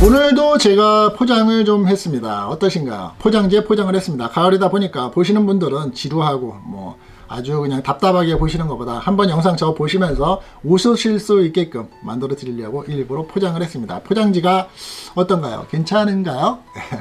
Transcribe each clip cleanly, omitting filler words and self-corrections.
오늘도 제가 포장을 좀 했습니다. 어떠신가요? 포장지에 포장을 했습니다. 가을이다 보니까 보시는 분들은 지루하고 뭐 아주 그냥 답답하게 보시는 것보다 한번 영상 저 보시면서 웃으실 수 있게끔 만들어 드리려고 일부러 포장을 했습니다. 포장지가 어떤가요? 괜찮은가요?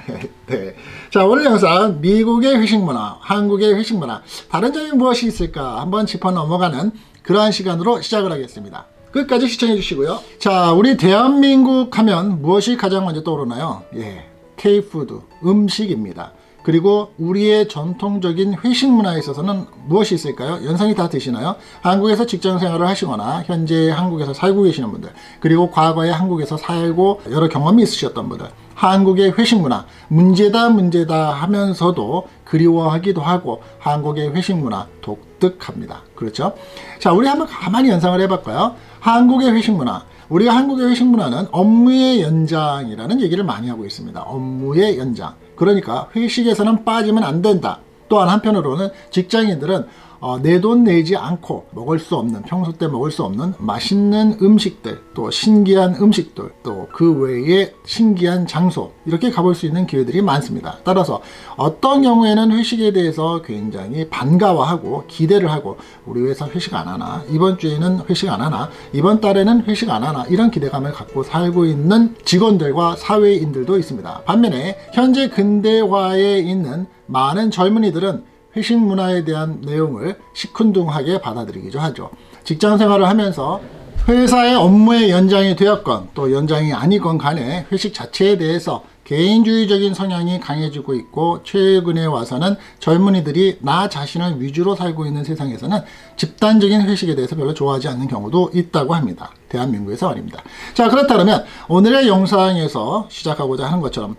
네. 자, 오늘 영상 미국의 회식 문화, 한국의 회식 문화, 다른 점이 무엇이 있을까 한번 짚어 넘어가는 그러한 시간으로 시작을 하겠습니다. 끝까지 시청해 주시고요. 자, 우리 대한민국 하면 무엇이 가장 먼저 떠오르나요? 예, K푸드, 음식입니다. 그리고 우리의 전통적인 회식 문화에 있어서는 무엇이 있을까요? 연상이 다 되시나요? 한국에서 직장 생활을 하시거나 현재 한국에서 살고 계시는 분들, 그리고 과거에 한국에서 살고 여러 경험이 있으셨던 분들, 한국의 회식 문화 문제다 하면서도 그리워하기도 하고 한국의 회식 문화 독특합니다. 그렇죠? 자, 우리 한번 가만히 연상을 해볼까요? 한국의 회식 문화, 우리가 한국의 회식 문화는 업무의 연장이라는 얘기를 많이 하고 있습니다. 업무의 연장. 그러니까 회식에서는 빠지면 안 된다. 또한 한편으로는 직장인들은 내 돈 내지 않고 먹을 수 없는, 평소 때 먹을 수 없는 맛있는 음식들, 또 신기한 음식들, 또 그 외에 신기한 장소, 이렇게 가볼 수 있는 기회들이 많습니다. 따라서 어떤 경우에는 회식에 대해서 굉장히 반가워하고 기대를 하고, 우리 회사 회식 안 하나, 이번 주에는 회식 안 하나, 이번 달에는 회식 안 하나, 이런 기대감을 갖고 살고 있는 직원들과 사회인들도 있습니다. 반면에 현재 근대화에 있는 많은 젊은이들은 회식 문화에 대한 내용을 시큰둥하게 받아들이기도 하죠. 직장 생활을 하면서 회사의 업무의 연장이 되었건 또 연장이 아니건 간에 회식 자체에 대해서 개인주의적인 성향이 강해지고 있고, 최근에 와서는 젊은이들이 나 자신을 위주로 살고 있는 세상에서는 집단적인 회식에 대해서 별로 좋아하지 않는 경우도 있다고 합니다. 대한민국에서 말입니다. 자, 그렇다면 오늘의 영상에서 시작하고자 하는 것처럼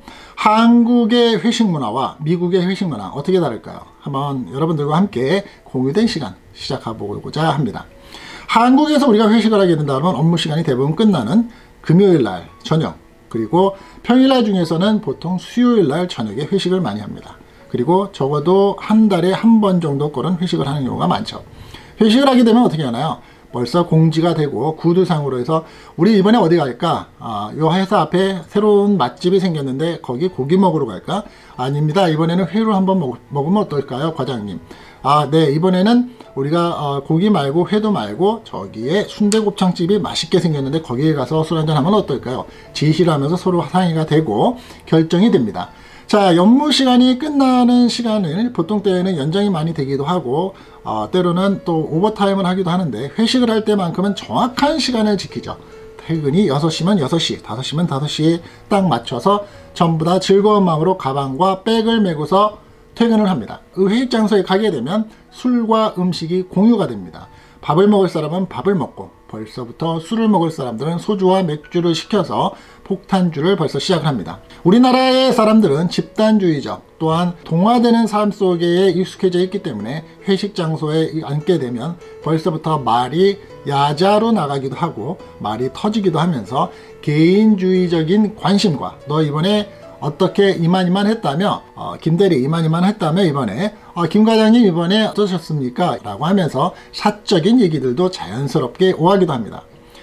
한국의 회식 문화와 미국의 회식 문화 어떻게 다를까요? 한번 여러분들과 함께 공유된 시간 시작해보고자 합니다. 한국에서 우리가 회식을 하게 된다면 업무 시간이 대부분 끝나는 금요일날 저녁, 그리고 평일날 중에서는 보통 수요일날 저녁에 회식을 많이 합니다. 그리고 적어도 한 달에 한 번 정도 꼴은 회식을 하는 경우가 많죠. 회식을 하게 되면 어떻게 하나요? 벌써 공지가 되고 구두상으로 해서 우리 이번에 어디 갈까? 요 회사 앞에 새로운 맛집이 생겼는데 거기 고기 먹으러 갈까? 아닙니다. 이번에는 회를 한번 먹으면 어떨까요, 과장님? 네, 이번에는 우리가 고기 말고 회도 말고 저기에 순대곱창집이 맛있게 생겼는데 거기에 가서 술 한잔 하면 어떨까요? 지시를 하면서 서로 상의가 되고 결정이 됩니다. 자, 업무 시간이 끝나는 시간을 보통 때에는 연장이 많이 되기도 하고 때로는 또 오버타임을 하기도 하는데, 회식을 할 때만큼은 정확한 시간을 지키죠. 퇴근이 6시면 6시, 5시면 5시에 딱 맞춰서 전부 다 즐거운 마음으로 가방과 백을 메고서 퇴근을 합니다. 그 회식 장소에 가게 되면 술과 음식이 공유가 됩니다. 밥을 먹을 사람은 밥을 먹고, 벌써부터 술을 먹을 사람들은 소주와 맥주를 시켜서 폭탄주를 벌써 시작을 합니다. 우리나라의 사람들은 집단주의적, 또한 동화되는 삶 속에 익숙해져 있기 때문에 회식 장소에 앉게 되면 벌써부터 말이 야자로 나가기도 하고 말이 터지기도 하면서 개인주의적인 관심과 너 이번에 어떻게 이만 했다며, 김대리 이만 했다며 이번에, 김 과장님 이번에 어떠셨습니까? 라고 하면서 사적인 얘기들도 자연스럽게 오가기도 합니다.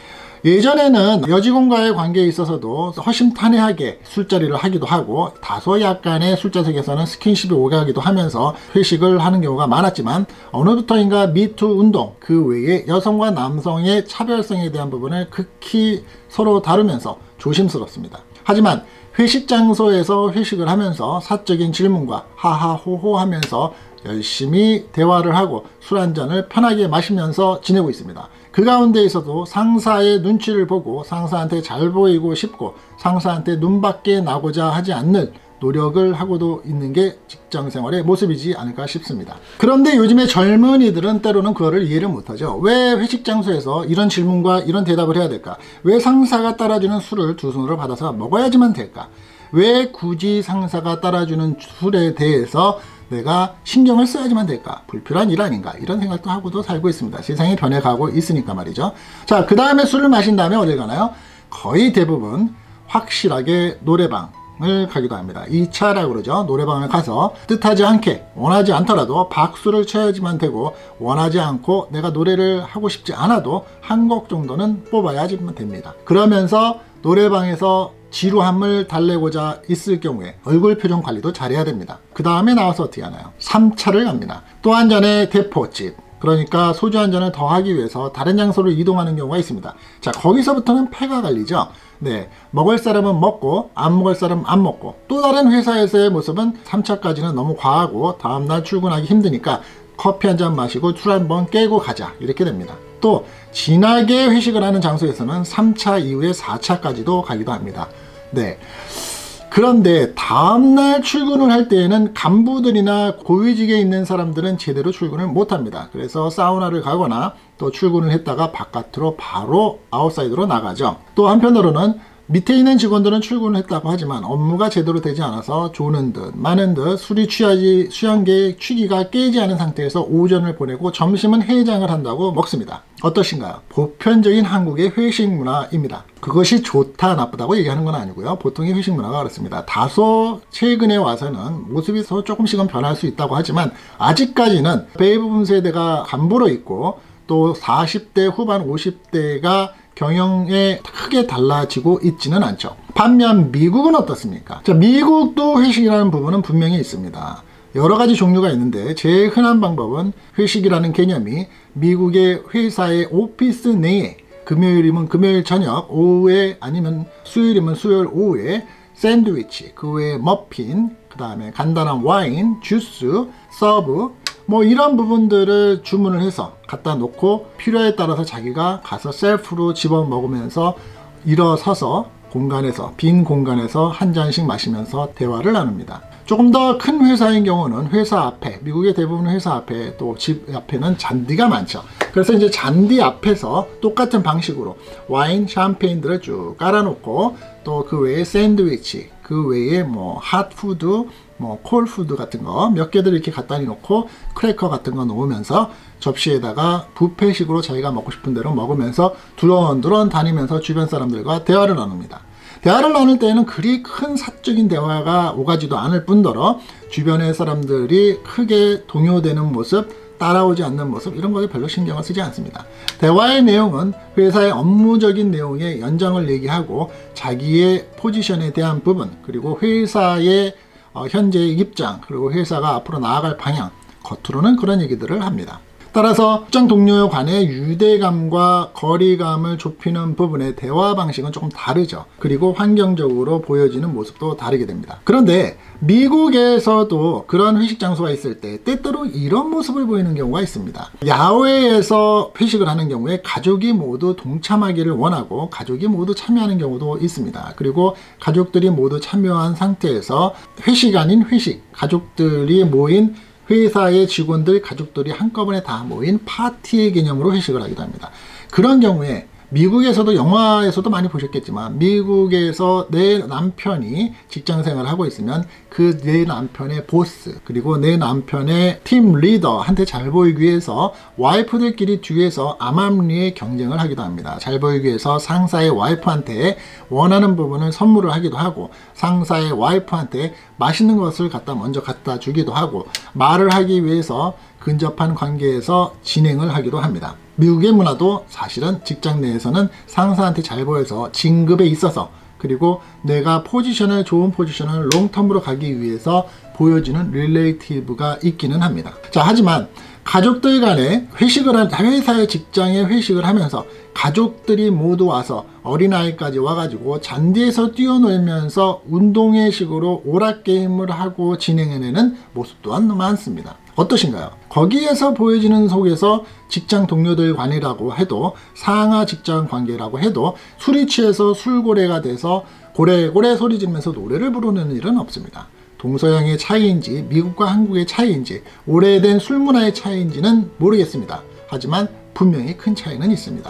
예전에는 여직원과의 관계에 있어서도 허심탄회하게 술자리를 하기도 하고, 다소 약간의 술자석에서는 스킨십이 오가기도 하면서 회식을 하는 경우가 많았지만, 어느부터인가 미투 운동, 그 외에 여성과 남성의 차별성에 대한 부분을 극히 서로 다루면서 조심스럽습니다. 하지만 회식 장소에서 회식을 하면서 사적인 질문과 하하호호 하면서 열심히 대화를 하고 술 한잔을 편하게 마시면서 지내고 있습니다. 그 가운데에서도 상사의 눈치를 보고 상사한테 잘 보이고 싶고 상사한테 눈밖에 나고자 하지 않는 노력을 하고도 있는 게 직장생활의 모습이지 않을까 싶습니다. 그런데 요즘에 젊은이들은 때로는 그거를 이해를 못하죠. 왜 회식 장소에서 이런 질문과 이런 대답을 해야 될까? 왜 상사가 따라주는 술을 두 손으로 받아서 먹어야지만 될까? 왜 굳이 상사가 따라주는 술에 대해서 내가 신경을 써야지만 될까? 불필요한 일 아닌가? 이런 생각도 하고도 살고 있습니다. 세상이 변해가고 있으니까 말이죠. 자, 그 다음에 술을 마신 다음에 어딜 가나요? 거의 대부분 확실하게 노래방을 가기도 합니다. 2차라고 그러죠. 노래방을 가서 뜻하지 않게, 원하지 않더라도 박수를 쳐야지만 되고, 원하지 않고 내가 노래를 하고 싶지 않아도 한 곡 정도는 뽑아야지만 됩니다. 그러면서 노래방에서 지루함을 달래고자 있을 경우에 얼굴 표정 관리도 잘해야 됩니다. 그 다음에 나와서 어떻게 하나요? 3차를 갑니다. 또 한 잔의 대포집, 그러니까 소주 한 잔을 더 하기 위해서 다른 장소로 이동하는 경우가 있습니다. 자, 거기서부터는 패가 갈리죠. 네, 먹을 사람은 먹고 안 먹을 사람은 안 먹고, 또 다른 회사에서의 모습은 3차까지는 너무 과하고 다음날 출근하기 힘드니까 커피 한 잔 마시고 술 한 번 깨고 가자, 이렇게 됩니다. 또 진하게 회식을 하는 장소에서는 3차 이후에 4차까지도 가기도 합니다. 네. 그런데 다음날 출근을 할 때에는 간부들이나 고위직에 있는 사람들은 제대로 출근을 못합니다. 그래서 사우나를 가거나 또 출근을 했다가 바깥으로 바로 아웃사이드로 나가죠. 또 한편으로는 밑에 있는 직원들은 출근을 했다고 하지만 업무가 제대로 되지 않아서 조는 듯 마는 듯 술이 취하지 취한 취기가 깨지 않은 상태에서 오전을 보내고 점심은 해장을 한다고 먹습니다. 어떠신가요? 보편적인 한국의 회식 문화입니다. 그것이 좋다 나쁘다고 얘기하는 건 아니고요. 보통의 회식 문화가 그렇습니다. 다소 최근에 와서는 모습이 조금씩은 변할 수 있다고 하지만 아직까지는 대부분 세대가 간부로 있고 또 40대 후반 50대가 경영에 크게 달라지고 있지는 않죠. 반면 미국은 어떻습니까? 자, 미국도 회식이라는 부분은 분명히 있습니다. 여러 가지 종류가 있는데 제일 흔한 방법은 회식이라는 개념이 미국의 회사의 오피스 내에 금요일이면 금요일 저녁, 오후에 아니면 수요일이면 수요일 오후에 샌드위치, 그 외에 머핀, 그 다음에 간단한 와인, 주스, 서브, 뭐 이런 부분들을 주문을 해서 갖다 놓고 필요에 따라서 자기가 가서 셀프로 집어 먹으면서 일어서서 공간에서, 빈 공간에서 한 잔씩 마시면서 대화를 나눕니다. 조금 더 큰 회사인 경우는 회사 앞에, 미국의 대부분 회사 앞에 또 집 앞에는 잔디가 많죠. 그래서 이제 잔디 앞에서 똑같은 방식으로 와인, 샴페인들을 쭉 깔아놓고 또 그 외에 샌드위치, 그 외에 뭐 핫푸드, 뭐 콜푸드 같은 거 몇 개들 이렇게 갖다 놓고 크래커 같은 거 놓으면서 접시에다가 뷔페식으로 자기가 먹고 싶은 대로 먹으면서 두런두런 다니면서 주변 사람들과 대화를 나눕니다. 대화를 나눌 때에는 그리 큰 사적인 대화가 오가지도 않을 뿐더러 주변의 사람들이 크게 동요되는 모습, 따라오지 않는 모습, 이런 거에 별로 신경을 쓰지 않습니다. 대화의 내용은 회사의 업무적인 내용의 연장을 얘기하고 자기의 포지션에 대한 부분, 그리고 회사의 현재의 입장, 그리고 회사가 앞으로 나아갈 방향, 겉으로는 그런 얘기들을 합니다. 따라서 직장 동료 간의 유대감과 거리감을 좁히는 부분의 대화 방식은 조금 다르죠. 그리고 환경적으로 보여지는 모습도 다르게 됩니다. 그런데 미국에서도 그런 회식 장소가 있을 때 때때로 이런 모습을 보이는 경우가 있습니다. 야외에서 회식을 하는 경우에 가족이 모두 동참하기를 원하고 가족이 모두 참여하는 경우도 있습니다. 그리고 가족들이 모두 참여한 상태에서 회식 아닌 회식, 가족들이 모인 회사의 직원들, 가족들이 한꺼번에 다 모인 파티의 개념으로 회식을 하기도 합니다. 그런 경우에 미국에서도, 영화에서도 많이 보셨겠지만 미국에서 내 남편이 직장 생활을 하고 있으면 그 내 남편의 보스, 그리고 내 남편의 팀 리더한테 잘 보이기 위해서 와이프들끼리 뒤에서 암암리에 경쟁을 하기도 합니다. 잘 보이기 위해서 상사의 와이프한테 원하는 부분을 선물을 하기도 하고 상사의 와이프한테 맛있는 것을 먼저 갖다 주기도 하고 말을 하기 위해서 근접한 관계에서 진행을 하기도 합니다. 미국의 문화도 사실은 직장 내에서는 상사한테 잘 보여서 진급에 있어서, 그리고 내가 좋은 포지션을 롱텀으로 가기 위해서 보여지는 릴레이티브가 있기는 합니다. 자, 하지만 가족들 간에 회사의 직장에 회식을 하면서 가족들이 모두 와서 어린아이까지 와가지고 잔디에서 뛰어놀면서 운동회 식으로 오락게임을 하고 진행해내는 모습 또한 많습니다. 어떠신가요? 거기에서 보여지는 속에서 직장 동료들 간이라고 해도, 상하 직장 관계라고 해도 술이 취해서 술고래가 돼서 고래고래 소리 지르면서 노래를 부르는 일은 없습니다. 동서양의 차이인지 미국과 한국의 차이인지 오래된 술 문화의 차이인지는 모르겠습니다. 하지만 분명히 큰 차이는 있습니다.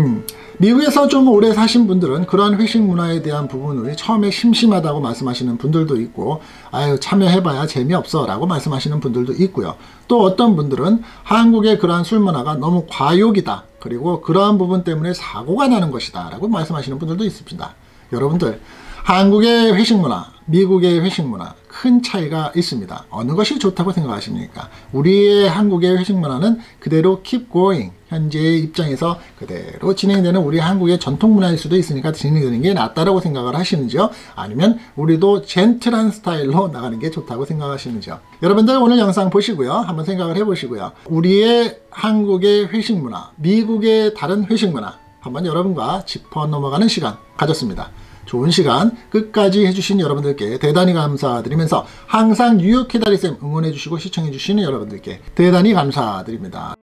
미국에서 좀 오래 사신 분들은 그러한 회식 문화에 대한 부분을 처음에 심심하다고 말씀하시는 분들도 있고, 아유 참여해봐야 재미없어 라고 말씀하시는 분들도 있고요. 또 어떤 분들은 한국의 그러한 술 문화가 너무 과욕이다, 그리고 그러한 부분 때문에 사고가 나는 것이다 라고 말씀하시는 분들도 있습니다. 여러분들, 한국의 회식 문화, 미국의 회식 문화 큰 차이가 있습니다. 어느 것이 좋다고 생각하십니까? 우리의 한국의 회식 문화는 그대로 keep going, 현재의 입장에서 그대로 진행되는 우리 한국의 전통 문화일 수도 있으니까 진행되는 게 낫다라고 생각을 하시는지요? 아니면 우리도 젠틀한 스타일로 나가는 게 좋다고 생각하시는지요? 여러분들 오늘 영상 보시고요. 한번 생각을 해보시고요. 우리의 한국의 회식 문화, 미국의 다른 회식 문화 한번 여러분과 짚어 넘어가는 시간 가졌습니다. 좋은 시간 끝까지 해주신 여러분들께 대단히 감사드리면서 항상 뉴욕 키다리쌤 응원해주시고 시청해주시는 여러분들께 대단히 감사드립니다.